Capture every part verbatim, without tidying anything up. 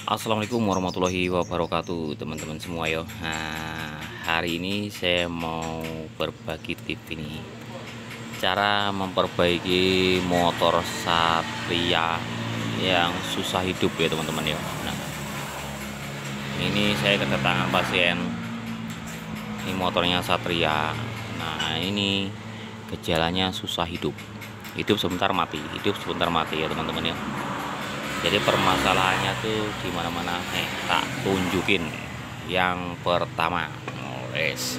Assalamualaikum warahmatullahi wabarakatuh teman-teman semua yo. Nah, hari ini saya mau berbagi tips ini, cara memperbaiki motor Satria yang susah hidup ya teman-teman ya. Nah, ini saya kedatangan pasien, ini motornya Satria. Nah, ini gejalanya susah hidup, hidup sebentar mati, hidup sebentar mati ya teman-teman ya. Jadi permasalahannya tuh di mana-mana. Nih, tak tunjukin. Yang pertama, guys.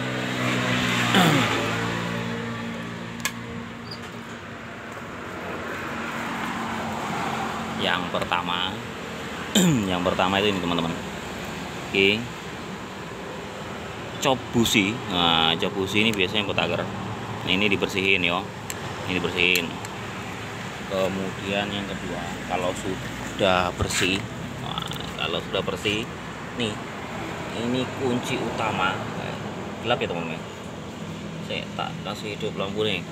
Yang pertama, yang pertama itu ini teman-teman. Oke. Cop busi. Nah, cop busi ini biasanya putaker. Nah, ini dibersihin yo. Ini dibersihin. Kemudian yang kedua, kalau sudah bersih, nah, kalau sudah bersih, nih, ini kunci utama. Nah, gelap ya teman-teman. Saya tak kasih hidup lampu nih.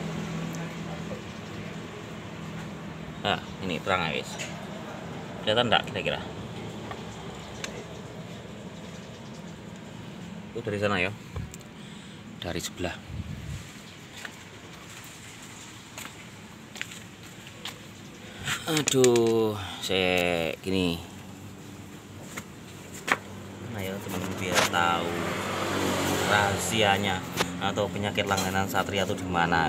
Nah, ini terang guys. Kelihatan enggak kira-kira? Itu dari sana ya. Dari sebelah. Aduh, saya gini. Nah ya teman-teman, biar tahu rahasianya atau penyakit langganan Satria itu di mana.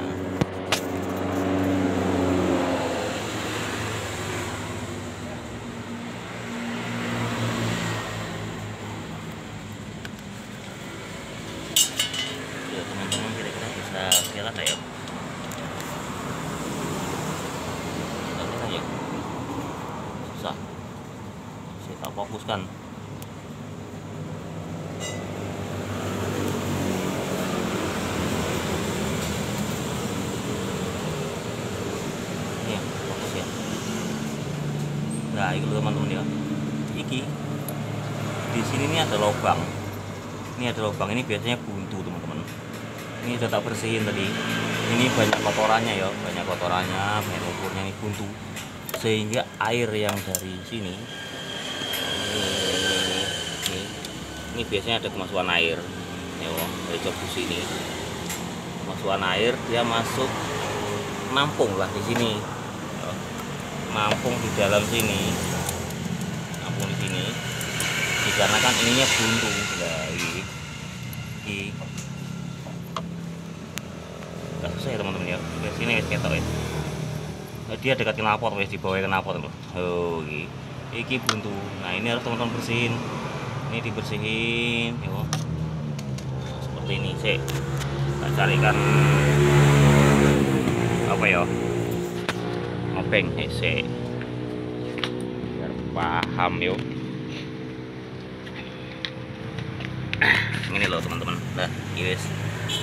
Ya teman-teman, kira-kira bisa kelihatan nggak ya? Susah, saya tak fokuskan. Ini ya, fokus ya. Nah, itu teman-teman ya. Iki di sini ini ada lubang. Ini ada lubang, ini biasanya buntu teman-teman. Ini sudah tak bersihin tadi. Ini banyak kotorannya ya, banyak kotorannya, banyak lumpurnya, ini buntu. Sehingga air yang dari sini ini, ini biasanya ada kemasukan air ya, dari cop busi ini kemasukan air, dia masuk nampung lah di sini ya, nampung di dalam sini, nampung di sini dikarenakan ininya buntu. Nah, ini, ini nggak susah ya teman-teman ya. Di sini wis ketok ya, dia dekat knalpot, wes di bawah knalpot loh. Oh, iki. Iki buntu. Nah, ini harus teman-teman bersihin. Ini dibersihin, yo. Seperti ini, sih. Kita carikan apa ya? Obeng, sih. Biar paham yo. Ini loh teman-teman. Nah, ini wes.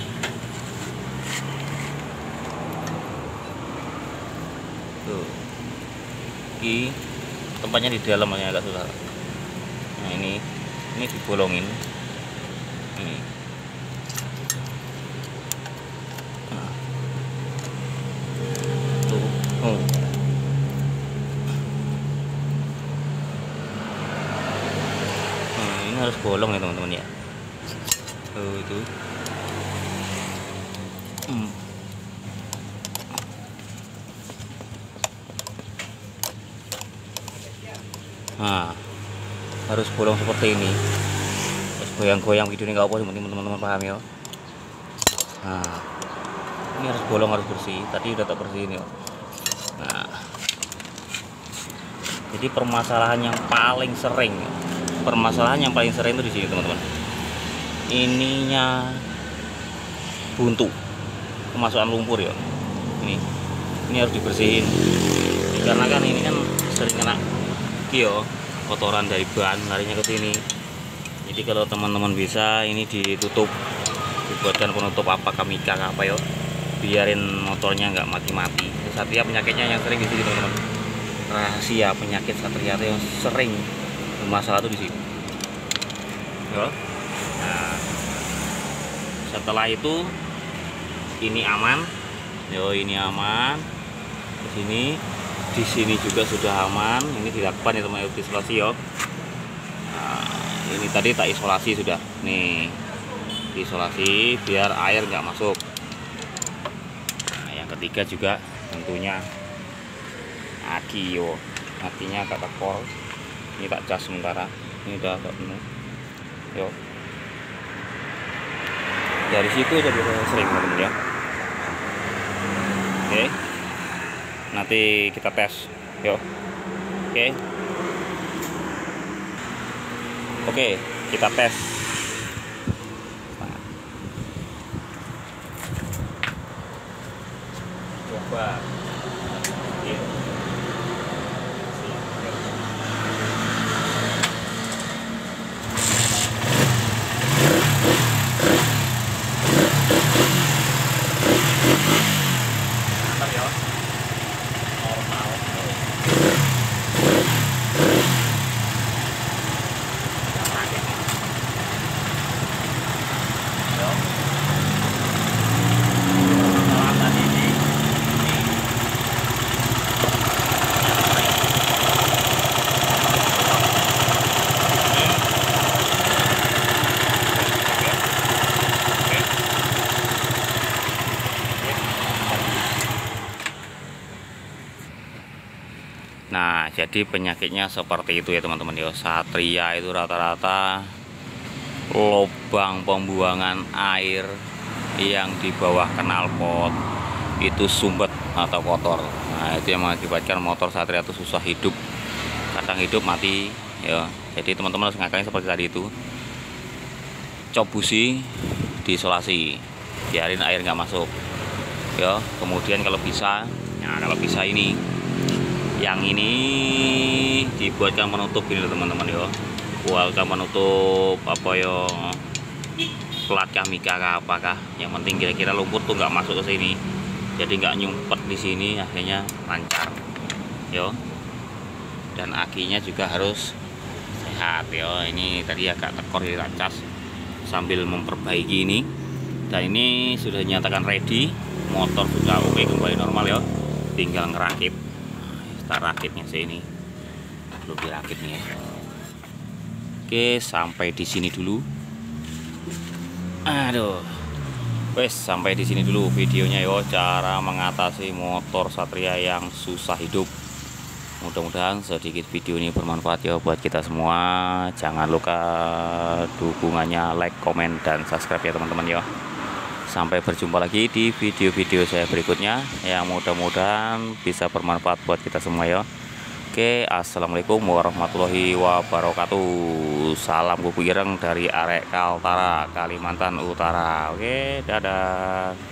Tuh. Ini tempatnya di dalam, hanya agak susah. Nah, ini ini dibolongin ini. Nah. Tuh. Oh. Nah, ini harus bolong ya teman-teman ya. Tuh, itu hmm. Nah, harus bolong seperti ini. Terus goyang-goyang video ini nggak apa teman-teman paham ya. Nah, ini harus bolong, harus bersih. Tadi udah tak bersihin ya. Nah, jadi permasalahan yang paling sering, permasalahan yang paling sering itu di sini teman-teman. Ininya buntu, kemasukan lumpur ya. Ini, ini harus dibersihin. Karena kan ini kan sering kena yo kotoran dari ban larinya ke sini. Jadi kalau teman-teman bisa ini ditutup, dibuatkan penutup apa kamika apa yo, biarin motornya nggak mati-mati. Satria penyakitnya yang sering di sini teman-teman. Rahasia penyakit Satria itu yang sering bermasalah tuh di sini. Yo. Nah, setelah itu ini aman, yo ini aman. Ke sini Di sini juga sudah aman. Ini dilakukan ya teman-teman, isolasi yo. Nah, ini tadi tak isolasi sudah. Nih, diisolasi biar air nggak masuk. Nah, yang ketiga juga tentunya aki yo. Akinya agak tekor. Ini tak cas sementara. Ini udah agak penuh. Yo. Dari situ aja bisa sering teman-teman ya. Oke. Nanti kita tes. Yuk. Oke. Oke, kita tes. Nah. Coba. Oke. Mantap ya. Normal. Nah, jadi penyakitnya seperti itu ya teman-teman ya. Satria itu rata-rata lubang pembuangan air yang di bawah knalpot itu sumpet atau kotor. Nah, itu yang mengakibatkan motor Satria itu susah hidup, kadang hidup mati ya. Jadi teman-teman harus ngakain seperti tadi itu, cop busi, diisolasi, biarin air nggak masuk ya. Kemudian kalau bisa, nah kalau bisa ini yang ini dibuatkan penutup ini teman-teman ya. Buatkan penutup apa ya, plat kamika apakah, yang penting kira-kira lumpur tuh nggak masuk ke sini, jadi nggak nyumpet di sini, akhirnya lancar yo. Dan akinya juga harus sehat yo. Ini tadi agak tekor di cas sambil memperbaiki ini, dan ini sudah dinyatakan ready, motor sudah oke kembali normal ya, tinggal ngerakit. Kita rakitnya sini belum dirakit nih ya. Oke, sampai di sini dulu. Aduh, wes sampai di sini dulu videonya yo, cara mengatasi motor Satria yang susah hidup. Mudah-mudahan sedikit video ini bermanfaat ya buat kita semua. Jangan lupa dukungannya, like, komen, dan subscribe ya teman-teman ya. Sampai berjumpa lagi di video-video saya berikutnya yang mudah-mudahan bisa bermanfaat buat kita semua ya. Oke, assalamualaikum warahmatullahi wabarakatuh. Salam kuku ireng dari arek Kaltara, Kalimantan Utara. Oke, dadah.